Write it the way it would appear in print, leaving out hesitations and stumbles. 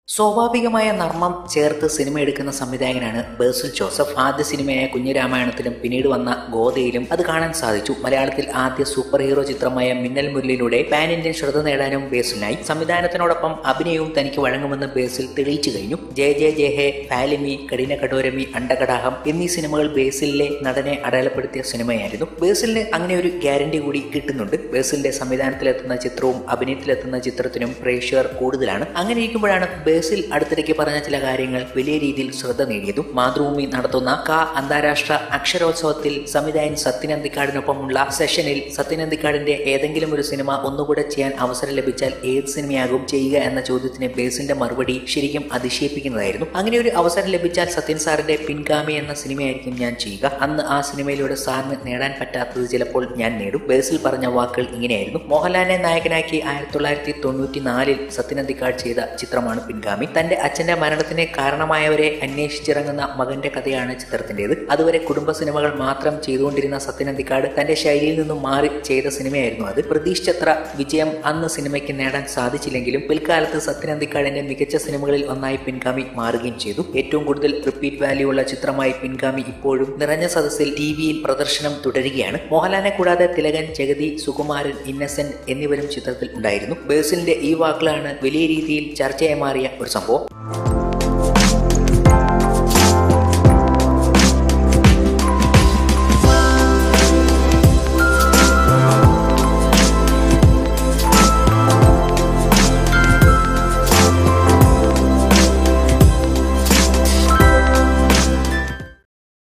സ്വാഭാവികമായ നർമ്മം ചേർത്ത് സിനിമ എടുക്കുന്ന സംവിധായകനാണ് ബേസിൽ ജോസഫ്. ആദ്യ സിനിമയായ കുഞ്ഞിരാമായണത്തിലും പിന്നീട് വന്ന ഗോദയിലും അത് കാണാൻ സാധിച്ചു. മലയാളത്തിൽ ആദ്യ സൂപ്പർ ഹീറോ ചിത്രമായ മിന്നൽ മുരളിയിലൂടെ പാൻ ഇന്ത്യൻ ശ്രദ്ധ നേടാനും ബേസിലിനായി. സംവിധാനത്തിനോടൊപ്പം അഭിനയവും തനിക്ക് വഴങ്ങുമെന്ന് ബേസിൽ തെളിയിച്ചു കഴിഞ്ഞു. ജയ ജയ ജയ ഹേ, ഫാലിമി, കഠിന കഠോരമി, അണ്ടകടാഹം എന്നീ സിനിമകൾ ബേസിലിലെ നടനെ അടയാളപ്പെടുത്തിയ സിനിമയായിരുന്നു. ബേസിലിന് അങ്ങനെ ഒരു ഗ്യാരണ്ടി കൂടി കിട്ടുന്നുണ്ട്. ബേസിലിന്റെ സംവിധാനത്തിലെത്തുന്ന ചിത്രവും അഭിനയത്തിലെത്തുന്ന ചിത്രത്തിനും പ്രേക്ഷകർ കൂടുതലാണ്. അങ്ങനെ ഇരിക്കുമ്പോഴാണ് ബേസിൽ അടുത്തിടയ്ക്ക് പറഞ്ഞ ചില കാര്യങ്ങൾ വലിയ രീതിയിൽ ശ്രദ്ധ നേടിയതും. മാതൃഭൂമി നടത്തുന്ന അന്താരാഷ്ട്ര അക്ഷരോത്സവത്തിൽ സംവിധായകൻ സത്യൻ അന്തിക്കാടിനൊപ്പമുള്ള സെഷനിൽ സത്യൻ അന്തിക്കാടിന്റെ ഏതെങ്കിലും ഒരു സിനിമ ഒന്നുകൂടെ ചെയ്യാൻ അവസരം ലഭിച്ചാൽ ഏത് സിനിമയാകും ചെയ്യുക എന്ന ചോദ്യത്തിന് ബേസിലിന്റെ മറുപടി ശരിക്കും അതിശയിപ്പിക്കുന്നതായിരുന്നു. അങ്ങനെ ഒരു അവസരം ലഭിച്ചാൽ സത്യൻ സാറിന്റെ പിൻഗാമി എന്ന സിനിമയായിരിക്കും ഞാൻ ചെയ്യുക. അന്ന് ആ സിനിമയിലൂടെ സാറിന് നേടാൻ പറ്റാത്തത് ചിലപ്പോൾ ഞാൻ നേടും. ബേസിൽ പറഞ്ഞ വാക്കുകൾ ഇങ്ങനെയായിരുന്നു. മോഹൻലാലിനെ നായകനാക്കി 1994 സത്യൻ അന്തിക്കാട് ചെയ്ത ചിത്രമാണ് പിൻഗാമി. തന്റെ അച്ഛന്റെ മരണത്തിന് കാരണമായവരെ അന്വേഷിച്ചിറങ്ങുന്ന മകന്റെ കഥയാണ് ചിത്രത്തിന്റേത്. അതുവരെ കുടുംബ സിനിമകൾ മാത്രം ചെയ്തുകൊണ്ടിരുന്ന സത്യൻ അന്തിക്കാട് തന്റെ ശൈലിയിൽ നിന്നും മാറി ചെയ്ത സിനിമയായിരുന്നു അത്. പ്രതീക്ഷിച്ചത്ര വിജയം അന്ന് സിനിമയ്ക്ക് നേടാൻ സാധിച്ചില്ലെങ്കിലും പിൽക്കാലത്ത് സത്യൻ അന്തിക്കാടിന്റെ മികച്ച സിനിമകളിൽ ഒന്നായി പിൻഗാമി മാറുകയും ചെയ്തു. ഏറ്റവും കൂടുതൽ റിപ്പീറ്റ് വാല്യൂ ഉള്ള ചിത്രമായി പിൻഗാമി ഇപ്പോഴും നിറഞ്ഞ സദസ്സിൽ ടിവിയിൽ പ്രദർശനം തുടരുകയാണ്. മോഹൻലാലിനെ കൂടാതെ തിലകൻ, ജഗതി, സുകുമാരൻ, ഇന്നസെന്റ് എന്നിവരും ചിത്രത്തിൽ ഉണ്ടായിരുന്നു. ബേസിലിന്റെ ഈ വാക്കുകളാണ് വലിയ രീതിയിൽ ചർച്ചയായി മാറിയ ഒരു സംഭവം.